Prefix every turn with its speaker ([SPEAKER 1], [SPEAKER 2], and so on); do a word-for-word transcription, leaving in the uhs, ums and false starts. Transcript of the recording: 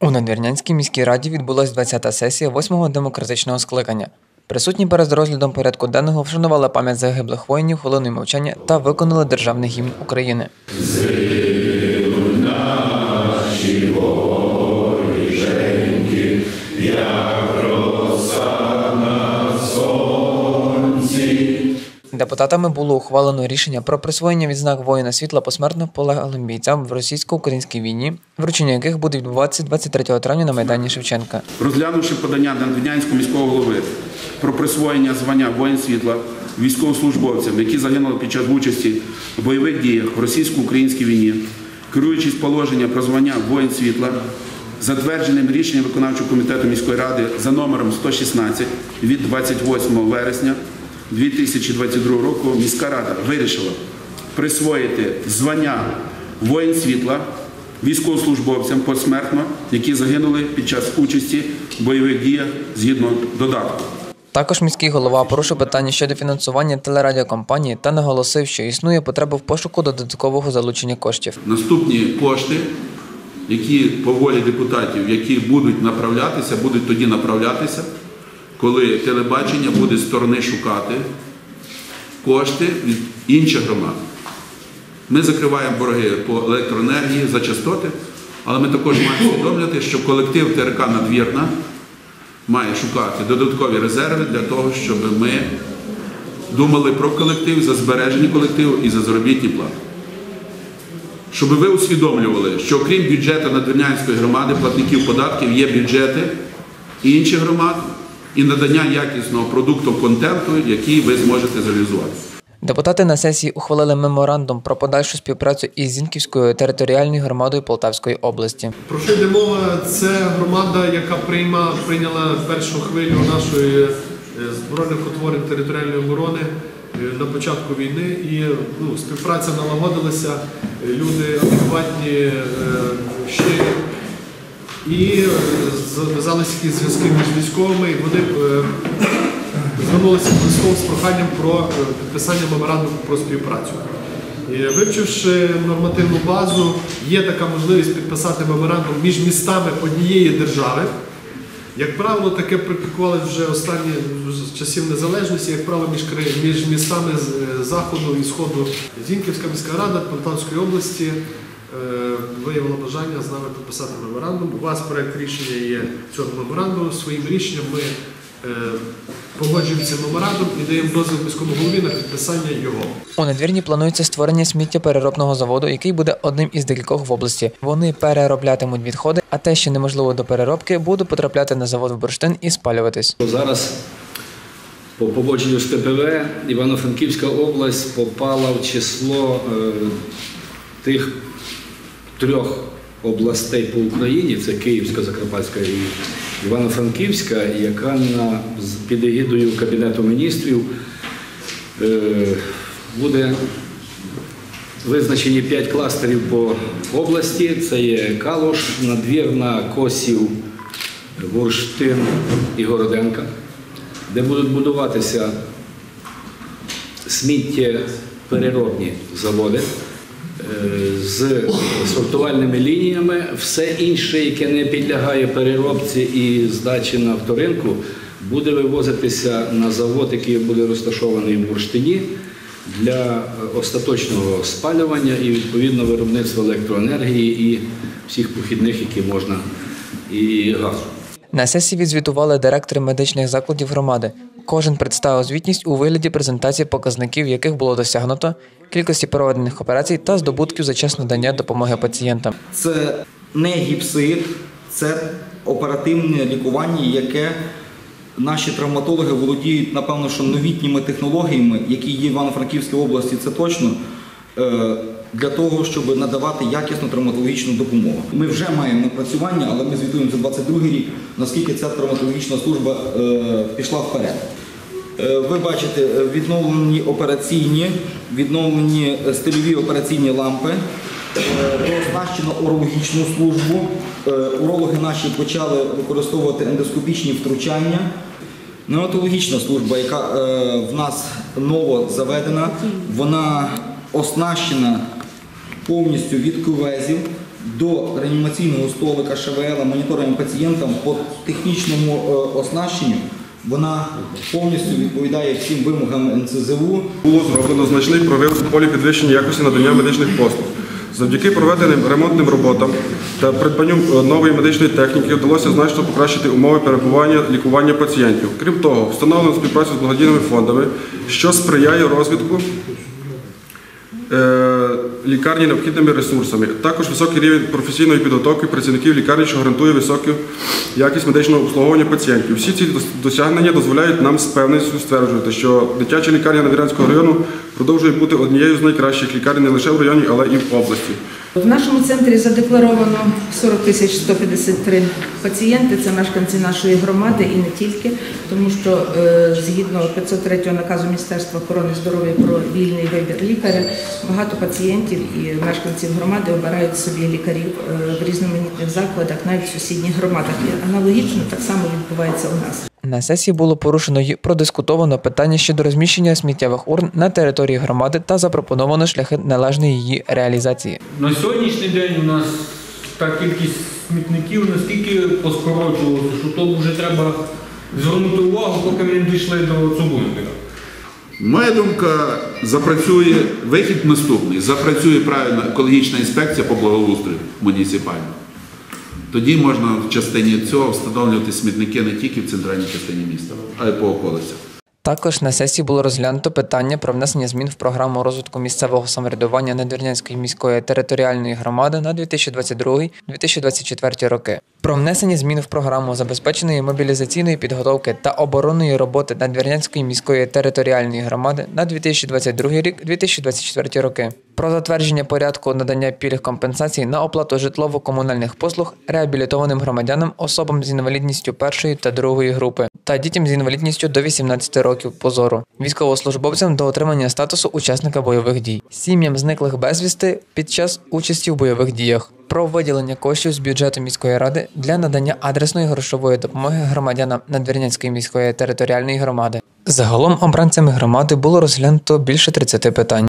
[SPEAKER 1] У Надвірнянській міській раді відбулася двадцята сесія восьмого демократичного скликання. Присутні перед розглядом порядку денного вшанували пам'ять загиблих воїнів хвилиною мовчання та виконали державний гімн України. Депутатами було ухвалено рішення про присвоєння відзнак воїна світла посмертно полеглим бійцям в російсько-українській війні, вручення яких буде відбуватися двадцять третього травня на Майдані Шевченка.
[SPEAKER 2] Розглянувши подання Надвірнянського міського голови про присвоєння звання «Воїн світла» військовослужбовцям, які загинули під час участі в бойових діях в російсько-українській війні, керуючись положення про звання «Воїн світла», затвердженим рішенням виконавчого комітету міської ради за номером сто шістнадцять від двадцять восьмого вересня дві тисячі двадцять другого року, міська рада вирішила присвоїти звання «Воїн світла» військовослужбовцям посмертно, які загинули під час участі в бойових діях згідно додатку.
[SPEAKER 1] Також міський голова порушив питання щодо фінансування телерадіокомпанії та наголосив, що існує потреба в пошуку додаткового залучення коштів.
[SPEAKER 2] Наступні кошти, які по волі депутатів, які будуть направлятися, будуть тоді направлятися, коли телебачення буде з сторони шукати кошти від інших громад. Ми закриваємо борги по електроенергії за частоти, але ми також маємо усвідомлювати, що колектив ТРК «Надвірна» має шукати додаткові резерви для того, щоб ми думали про колектив, за збереження колективу і за заробітні плати. Щоб ви усвідомлювали, що окрім бюджету Надвірнянської громади, платників податків, є бюджети інших громад і надання якісного продукту контенту, який ви зможете зреалізувати.
[SPEAKER 1] Депутати на сесії ухвалили меморандум про подальшу співпрацю із Зіньківською територіальною громадою Полтавської області.
[SPEAKER 3] Про що йде мова? Це громада, яка прийма, прийняла першу хвилю нашої збройних утворень територіальної оборони на початку війни. І ну, співпраця налагодилася, люди адекватні, щирі. І зав'язалися якісь зв'язки між військовими, і вони звернулися до військових з проханням про підписання меморандуму про співпрацю. І, вивчивши нормативну базу, є така можливість підписати меморандум між містами однієї держави. Як правило, таке практикувалося вже останні з часів незалежності, як правило, між, між містами з Заходу і Сходу. Зіньківська міська рада Полтавської області виявила бажання з нами підписати меморандум. У вас проєкт рішення є цього меморандуму. Своїм рішенням ми погоджуємо цей меморандум і даємо дозвіл міському голові на підписання його.
[SPEAKER 1] У Надвірні планується створення сміттєпереробного заводу, який буде одним із декількох в області. Вони перероблятимуть відходи, а те, що неможливо до переробки, буде потрапляти на завод в бурштин і спалюватись.
[SPEAKER 4] Зараз по погодженню з Т П В Івано-Франківська область попала в число е, тих трьох областей по Україні, це Київська, Закарпатська і Івано-Франківська, яка на, під егідою Кабінету міністрів е, буде визначені п'ять кластерів по області. Це є Калуш, Надвірна, Косів, Бурштин і Городенка, де будуть будуватися сміттєпереробні заводи з сортувальними лініями. Все інше, яке не підлягає переробці і здачі на вторинку, буде вивозитися на завод, який буде розташований в Бурштині, для остаточного спалювання і, відповідно, виробництва електроенергії і всіх похідних, які можна, і газу.
[SPEAKER 1] На сесії відзвітували директори медичних закладів громади. Кожен представив звітність у вигляді презентації показників, яких було досягнуто, кількості проведених операцій та здобутків за час надання допомоги пацієнтам.
[SPEAKER 5] Це не гіпсит, це оперативне лікування, яке наші травматологи володіють, напевно, що новітніми технологіями, які є в Івано-Франківській області, це точно, для того, щоб надавати якісну травматологічну допомогу. Ми вже маємо напрацювання, але ми звітуємо за двадцять другий рік, наскільки ця травматологічна служба пішла вперед. Ви бачите, відновлені операційні, відновлені стильові операційні лампи, дооснащено урологічну службу. Урологи наші почали використовувати ендоскопічні втручання. Неонатологічна служба, яка в нас ново заведена, вона оснащена повністю від кювезів, до реанімаційного столика, ШВЛ, моніторинг пацієнтам по технічному е, оснащенню, вона повністю відповідає всім вимогам ен це зе у.
[SPEAKER 6] Було зроблено значний прорив в полі підвищення якості надання медичних послуг. Завдяки проведеним ремонтним роботам та придбанню нової медичної техніки вдалося значно покращити умови перебування лікування пацієнтів. Крім того, встановлено співпрацю з благодійними фондами, що сприяє розвитку лікарні необхідними ресурсами. Також високий рівень професійної підготовки працівників лікарні, що гарантує високу якість медичного обслуговування пацієнтів. Всі ці досягнення дозволяють нам з певністю стверджувати, що дитяча лікарня Надвірнянського району продовжує бути однією з найкращих лікарень не лише в районі, але і в області.
[SPEAKER 7] В нашому центрі задекларовано сорок тисяч сто п'ятдесят три пацієнти, це мешканці нашої громади і не тільки, тому що е, згідно п'ятсот третього наказу Міністерства охорони здоров'я про вільний вибір лікаря, багато пацієнтів і мешканців громади обирають собі лікарів е, в різноманітних закладах, навіть в сусідніх громадах. І аналогічно так само відбувається у нас.
[SPEAKER 1] На сесії було порушено й продискутовано питання щодо розміщення сміттєвих урн на території громади та запропоновано шляхи належної її реалізації.
[SPEAKER 8] На сьогоднішній день у нас та кількість смітників настільки поскорочувалася, що то вже треба звернути увагу, поки ми не дійшли до Цугундика.
[SPEAKER 2] Моя думка, запрацює вихід наступний. Запрацює правильно екологічна інспекція по благоустрою муніципальному. Тоді можна в частині цього встановлювати смітники не тільки в центральній частині міста, а й по околицях.
[SPEAKER 1] Також на сесії було розглянуто питання про внесення змін в програму розвитку місцевого самоврядування Надвірнянської міської територіальної громади на дві тисячі двадцять другий - дві тисячі двадцять четвертий роки. Про внесення змін в програму забезпеченої мобілізаційної підготовки та оборонної роботи Надвірнянської міської територіальної громади на дві тисячі двадцять другий рік - дві тисячі двадцять четвертий роки. Про затвердження порядку надання пільг компенсацій на оплату житлово-комунальних послуг реабілітованим громадянам, особам з інвалідністю першої та другої групи та дітям з інвалідністю до вісімнадцяти років позору, військовослужбовцям до отримання статусу учасника бойових дій, сім'ям зниклих безвісти під час участі в бойових діях. Про виділення коштів з бюджету міської ради для надання адресної грошової допомоги громадянам Надвірнянської міської територіальної громади. Загалом обранцями громади було розглянуто більше тридцяти питань.